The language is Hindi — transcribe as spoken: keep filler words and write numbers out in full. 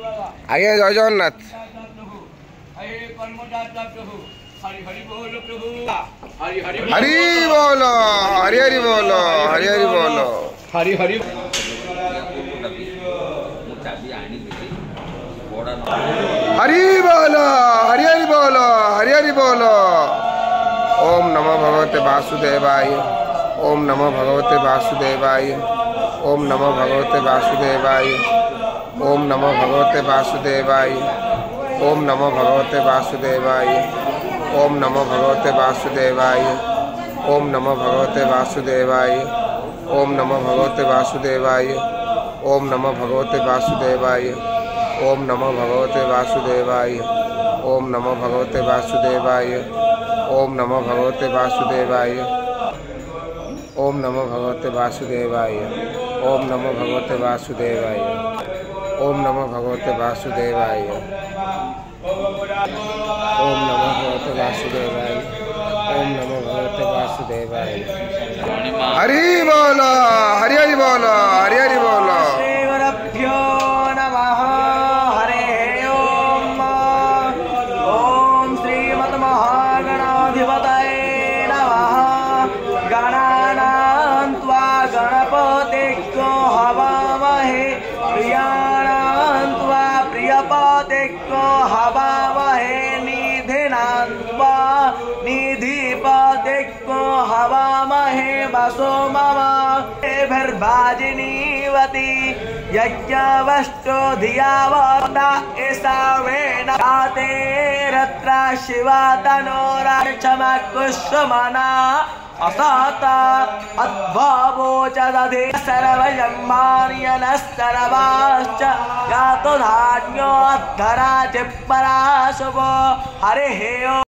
आज्ञा जय जगन्नाथ। हरि बोलो हरि हरि बोलो हरि हरि बोलो हरि हरि बोलो हरि हरि हरि बोलो हरि हरि बोलो हरि हरि बोलो। ओम नमो भगवते वासुदेवाय। ओम नमो भगवते वासुदेवाय। ओम नमो भगवते वासुदेवाय। ओम नमो भगवते वासुदेवाय। ओम नमो भगवते वासुदेवाय। ओम नमो भगवते वासुदेवाय। ओम नमो भगवते वासुदेवाय। ओम नमो भगवते वासुदेवाय। ओम नमो भगवते वासुदेवाय। ओम नमो भगवते वासुदेवाय। ओम नमो भगवते वासुदेवाय। ओम नमो भगवते वासुदेवाय। ओम नमो भगवते वासुदेवाय। ओम नमो भगवते वासुदेवाय। ओम नमो भगवते वासुदेवाय। ओम नमो भगवते वासुदेवाय। ओम नमो भगवते वासुदेवाय। हरि बोलो हरि हरि बोलो हरि हरि बोलो। श्रीगुरुभ्यो नमः। हरे ओम। ओम श्रीमन्महागणाधिपतये नमः। गणानां त्वा गणपतिग्नो हवामहे। प्रियाणां त्वा प्रियपतिग्नो हवामहे। निधिनां त्वा निधिपतिग्नो हवामहे। वसो मम भर्भाजिनीवती यज्ञवष्टो धियावता एसावेन राते रत्रा शिवा तनोराक्षमकुष्मना असाता अद्भावोचदधे सर्वजन्मान्यनस्तरवाश्च गातो धान्यो अद्धरा चिप्परा शुभो हरिः।